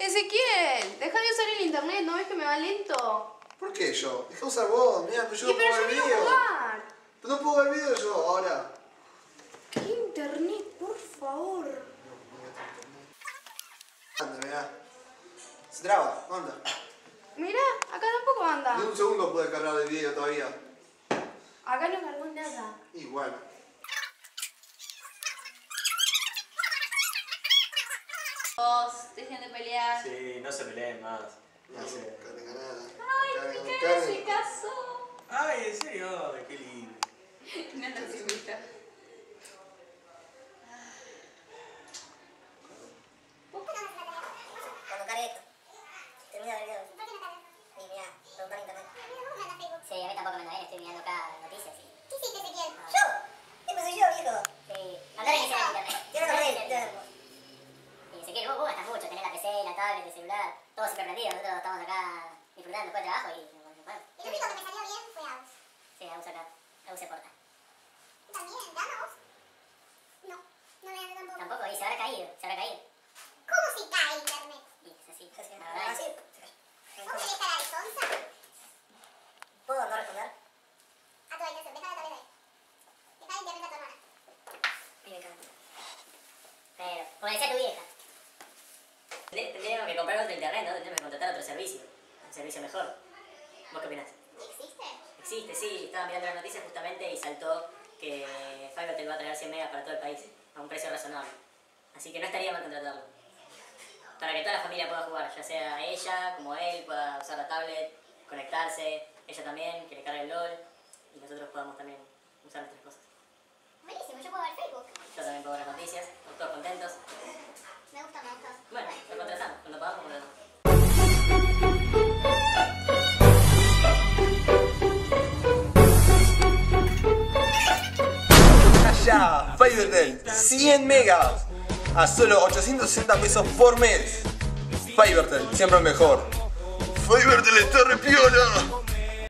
Ezequiel, deja de usar el internet, ¿no ves que me va lento? ¿Por qué yo? Deja de usar vos, mira, pero yo no puedo ver quiero video. jugar. Pero no puedo ver video yo ahora. ¿Qué internet, por favor? Anda, mirá. Se traba, anda. Mirá, acá tampoco anda. Ni un segundo puede cargar el video todavía. Acá no cargó nada. Y bueno. Vos, dejen de pelear. Sí, no se peleen más. No sé. Ay, mi cara se casó. Ay, en serio, qué lindo. No nos invita. Cuando cargue esto, termina de ver el video. Y mirá, preguntar en internet. Sí, a mí tampoco me anda bien, estoy mirando acá noticias y... ¿Qué hiciste, Ezequiel? ¿Yo? Siempre soy yo, viejo. Sí, hablar en internet. Yo no lo y Ezequiel, vos gastas mucho, tenés la PC, la tablet, el celular, todo siempre prendido, nosotros estamos acá disfrutando después del trabajo y... Bueno. El único que me salió bien fue Aus. Sí, Agus acá, Agus se porta. ¿También? ¿Ganos? No, no me dan tampoco. Tampoco, y se habrá caído. ¿Cómo se cae internet? Y es así, la verdad es... ¿Vos querés cara de sonsa? ¿Puedo no responder? A tu habitación, deja la tableta ahí. Deja el internet a tu hermana. A mí me encanta. Pero, como decía tu vieja. Tendríamos que comprar otro internet, ¿no? Tendríamos que contratar otro servicio. Un servicio mejor. ¿Vos qué opinás? ¿Existe? Existe, sí. Estaba mirando las noticias justamente y saltó que Fivertel va a traer 100 megas para todo el país a un precio razonable. Así que no estaría mal contratarlo. Para que toda la familia pueda jugar, ya sea ella como él, pueda usar la tablet, conectarse, ella también, que le cargue el LOL, y nosotros podamos también usar nuestras cosas. Buenísimo, yo puedo ver Facebook. Yo también puedo ver las noticias, todos contentos. Me gusta, me gusta. Bueno, lo contratamos, cuando podamos, contratamos. Allá, Fivertel, 100 megas a solo 860 pesos por mes. Fivertel, siempre el mejor. Fivertel está re piola.